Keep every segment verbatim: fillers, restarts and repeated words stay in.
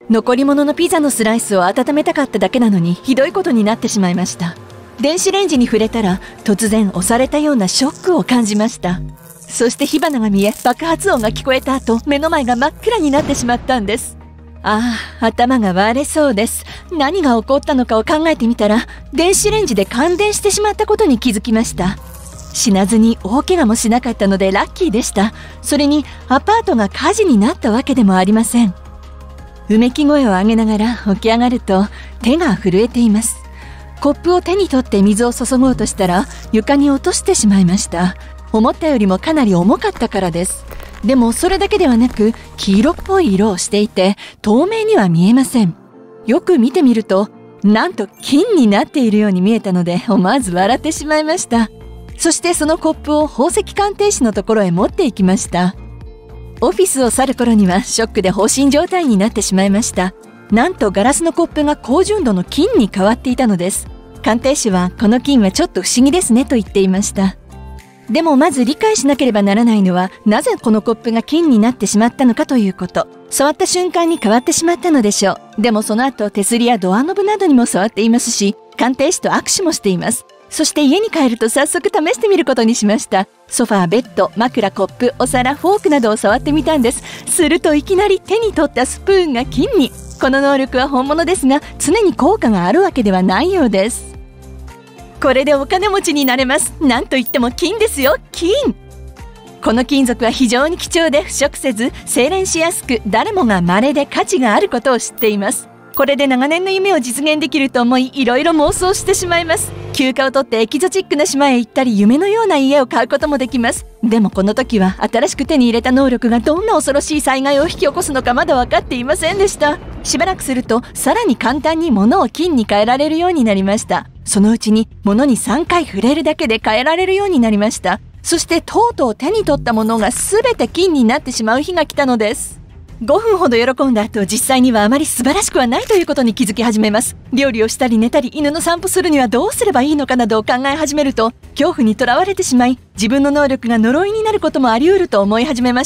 残り物のピザのスライスを温めたかっただけなのにひどいことになってしまいました。電子レンジに触れたら突然押されたようなショックを感じました。そして火花が見え、爆発音が聞こえた後、目の前が真っ暗になってしまったんです。ああ、頭が割れそうです。何が起こったのかを考えてみたら、電子レンジで感電してしまったことに気づきました。死なずに大怪我もしなかったのでラッキーでした。それにアパートが火事になったわけでもありません。うめき声を上げながら起き上がると手が震えています。コップを手に取って水を注ごうとしたら床に落としてしまいました。思ったよりもかなり重かったからです。でもそれだけではなく黄色っぽい色をしていて透明には見えません。よく見てみるとなんと金になっているように見えたので思わず笑ってしまいました。そしてそのコップを宝石鑑定士のところへ持っていきました。オフィスを去る頃にはショックで放心状態になってしまいました。なんとガラスのコップが高純度の金に変わっていたのです。鑑定士はこの金はちょっと不思議ですねと言っていました。でもまず理解しなければならないのはなぜこのコップが金になってしまったのかということ。触った瞬間に変わってしまったのでしょう。でもその後手すりやドアノブなどにも触っていますし、鑑定士と握手もしています。そして家に帰ると早速試してみることにしました。ソファー、ベッド、枕、コップ、お皿、フォークなどを触ってみたんです。するといきなり手に取ったスプーンが金に。この能力は本物ですが常に効果があるわけではないようです。これでお金持ちになれます。なんといっても金ですよ、金。この金属は非常に貴重で腐食せず精錬しやすく、誰もが稀で価値があることを知っています。これで長年の夢を実現できると思い、いろいろ妄想してしまいます。休暇を取ってエキゾチックな島へ行ったり、夢のような家を買うこともできます。でもこの時は新しく手に入れた能力がどんな恐ろしい災害を引き起こすのかまだ分かっていませんでした。しばらくするとさらに簡単に物を金に変えられるようになりました。そのうちに物にさんかい触れるだけで変えられるようになりました。そしてとうとう手に取ったものが全て金になってしまう日が来たのです。ごふんほど喜んだ後、実際にはあまり素晴らしくはないということに気づき始めます。料理をしたり寝たり犬の散歩するにはどうすればいいのかなどを考え始めると、恐怖にとらわれてしまい、自分の能力が呪いになることもあり得ると思い始めました。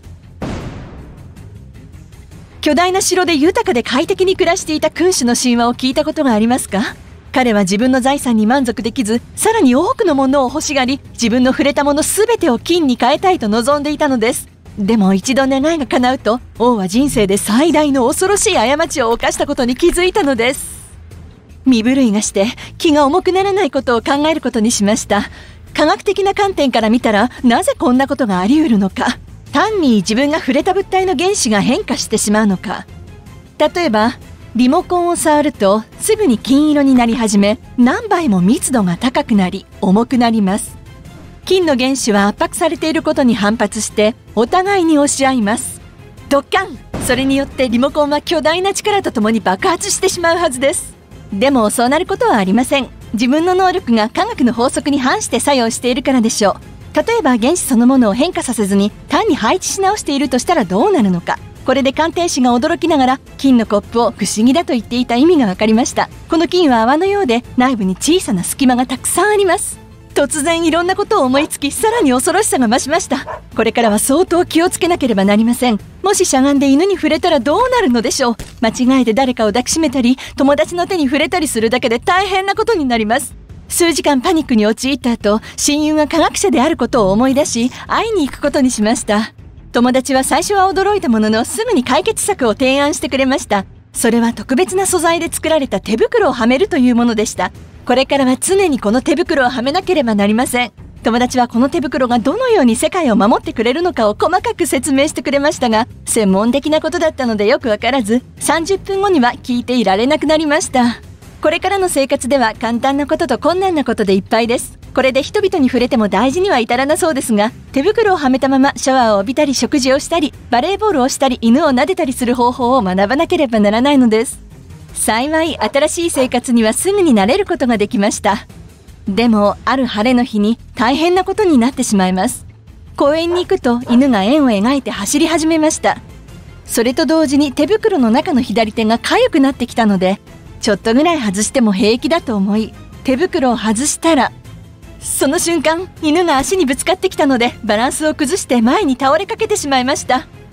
巨大な城で豊かで快適に暮らしていた君主の神話を聞いたことがありますか？彼は自分の財産に満足できず、さらに多くのものを欲しがり、自分の触れたもの全てを金に変えたいと望んでいたのです。でも一度願いが叶うと、王は人生で最大の恐ろしい過ちを犯したことに気づいたのです。身震いがして気が重くならないことを考えることにしました。科学的な観点から見たら、なぜこんなことがあり得るのか。単に自分が触れた物体の原子が変化してしまうのか。例えばリモコンを触るとすぐに金色になり始め、何倍も密度が高くなり重くなります。金の原子は圧迫されていることに反発してお互いに押し合います。ドッカン。それによってリモコンは巨大な力とともに爆発してしまうはずです。でもそうなることはありません。自分の能力が科学の法則に反して作用しているからでしょう。例えば原子そのものを変化させずに単に配置し直しているとしたらどうなるのか。これで鑑定士が驚きながら金のコップを不思議だと言っていた意味が分かりました。この金は泡のようで内部に小さな隙間がたくさんあります。突然いろんなことを思いつき、さらに恐ろしさが増しました。これからは相当気をつけなければなりません。もししゃがんで犬に触れたらどうなるのでしょう。間違えて誰かを抱きしめたり友達の手に触れたりするだけで大変なことになります。数時間パニックに陥った後、親友が科学者であることを思い出し会いに行くことにしました。友達は最初は驚いたもののすぐに解決策を提案してくれました。それは特別な素材で作られた手袋をはめるというものでした。これからは常にこの手袋をはめなければなりません。友達はこの手袋がどのように世界を守ってくれるのかを細かく説明してくれましたが、専門的なことだったのでよくわからず、さんじゅっぷんごには聞いていられなくなりました。これからの生活では簡単なことと困難なことでいっぱいです。これで人々に触れても大事には至らなそうですが、手袋をはめたままシャワーを浴びたり食事をしたりバレーボールをしたり犬を撫でたりする方法を学ばなければならないのです。幸い新しい生活にはすぐに慣れることができました。でもある晴れの日に大変なことになってしまいます。公園に行くと犬が円を描いて走り始めました。それと同時に手袋の中の左手が痒くなってきたので、ちょっとぐらい外しても平気だと思い手袋を外したら、その瞬間犬が足にぶつかってきたのでバランスを崩して前に倒れかけてしまいました。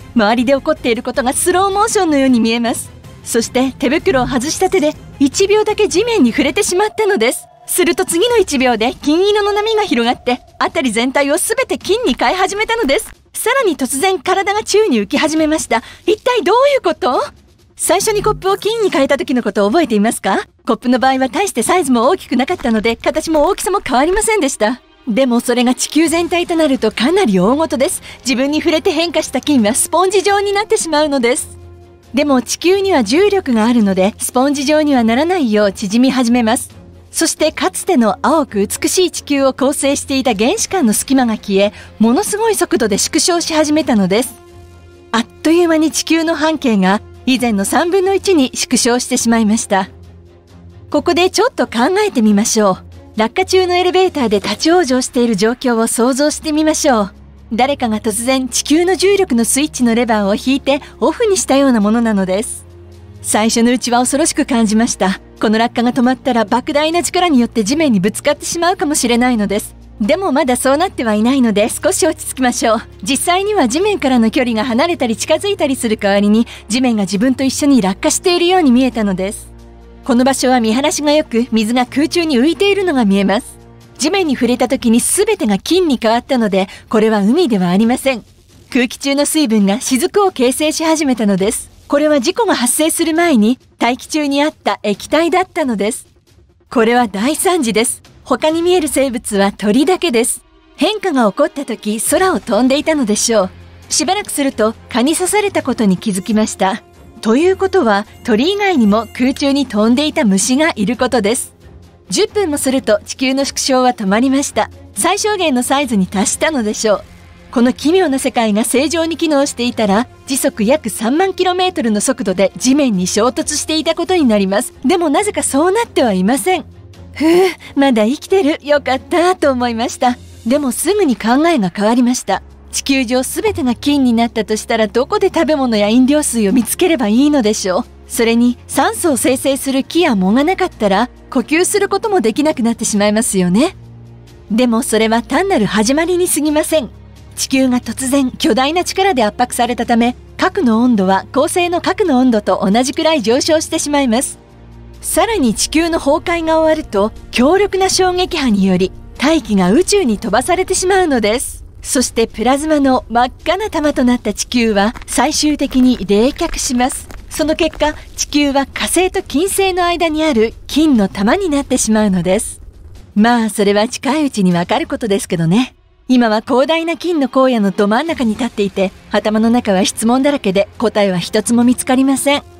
周りで起こっていることがスローモーションのように見えます。そして手袋を外した手でいちびょうだけ地面に触れてしまったのです。すると次のいちびょうで金色の波が広がって辺り全体を全て金に変え始めたのです。さらに突然体が宙に浮き始めました。一体どういうこと？最初にコップを金に変えた時のことを覚えていますか？コップの場合は大してサイズも大きくなかったので形も大きさも変わりませんでした。でもそれが地球全体となるとかなり大事です。自分に触れて変化した金はスポンジ状になってしまうのです。でも地球には重力があるのでスポンジ状にはならないよう縮み始めます。そしてかつての青く美しい地球を構成していた原子間の隙間が消え、ものすごい速度で縮小し始めたのです。あっという間に地球の半径が以前のさんぶんのいちに縮小してしまいました。ここでちょっと考えてみましょう。落下中のエレベーターで立ち往生している状況を想像してみましょう。誰かが突然地球の重力のスイッチのレバーを引いてオフにしたようなものなのです。最初のうちは恐ろしく感じました。この落下が止まったら莫大な力によって地面にぶつかってしまうかもしれないのです。でもまだそうなってはいないので少し落ち着きましょう。実際には地面からの距離が離れたり近づいたりする代わりに地面が自分と一緒に落下しているように見えたのです。この場所は見晴らしが良く水が空中に浮いているのが見えます。地面に触れた時に全てが金に変わったのでこれは海ではありません。空気中の水分が雫を形成し始めたのです。これは事故が発生する前に大気中にあった液体だったのです。これは大惨事です。他に見える生物は鳥だけです。変化が起こった時空を飛んでいたのでしょう。しばらくすると蚊に刺されたことに気づきました。ということは鳥以外にも空中に飛んでいた虫がいることです。じゅっぷんもすると地球の縮小は止まりました。最小限のサイズに達したのでしょう。この奇妙な世界が正常に機能していたら時速約さんまんキロメートルの速度で地面に衝突していたことになります。でもなぜかそうなってはいません。ふう、まだ生きてる、よかったと思いました。でもすぐに考えが変わりました。地球上すべてが金になったとしたらどこで食べ物や飲料水を見つければいいのでしょう。それに酸素を生成する木や藻がなかったら呼吸することもできなくなってしまいますよね。でもそれは単なる始まりに過ぎません。地球が突然巨大な力で圧迫されたため核の温度は恒星の核の温度と同じくらい上昇してしまいます。さらに地球の崩壊が終わると強力な衝撃波により大気が宇宙に飛ばされてしまうのです。そしてプラズマの真っ赤な玉となった地球は最終的に冷却します。その結果地球は火星と金星の間にある金の玉になってしまうのです。まあそれは近いうちにわかることですけどね。今は広大な金の荒野のど真ん中に立っていて頭の中は質問だらけで答えは一つも見つかりません。